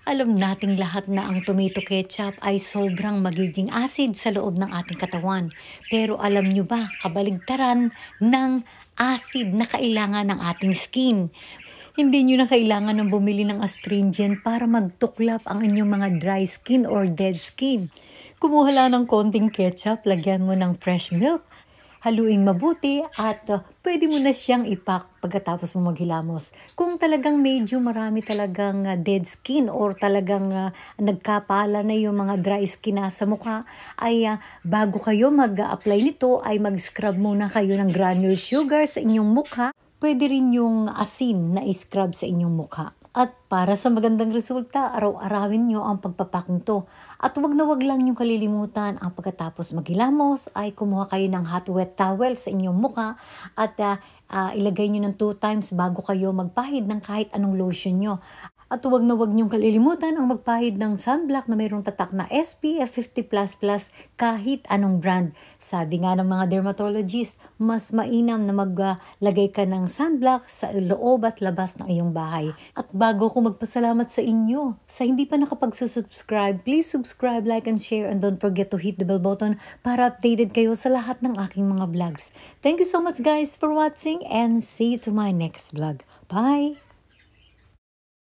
Alam nating lahat na ang tomato ketchup ay sobrang magiging acid sa loob ng ating katawan. Pero alam nyo ba, kabaligtaran ng acid na kailangan ng ating skin. Hindi nyo na kailangan ng bumili ng astringent para magtuklap ang inyong mga dry skin or dead skin. Kumuha lang ng konting ketchup, lagyan mo ng fresh milk, haluing mabuti at pwede mo na siyang ipak pagkatapos mo maghilamos. Kung talagang medyo marami talagang dead skin or talagang nagkapala na yung mga dry skin na sa mukha, ay bago kayo mag-apply nito ay mag-scrub muna kayo ng granule sugar sa inyong mukha. Pwede rin yung asin na i-scrub sa inyong mukha. At para sa magandang resulta, araw-arawin nyo ang pagpapak nito. At wag na wag lang yung kalilimutan ang pagkatapos maghilamos ay kumuha kayo ng hot wet towel sa inyong mukha at ilagay nyo ng 2 times bago kayo magpahid ng kahit anong lotion nyo. At huwag na huwag niyong kalilimutan ang magpahid ng sunblock na mayroong tatak na SPF 50++ kahit anong brand. Sabi nga ng mga dermatologist, mas mainam na maglagay ka ng sunblock sa loob at labas ng iyong bahay. At bago ko magpasalamat sa inyo, sa hindi pa nakapagsusubscribe, please subscribe, like, and share, and don't forget to hit the bell button para updated kayo sa lahat ng aking mga vlogs. Thank you so much guys for watching and see you to my next vlog. Bye!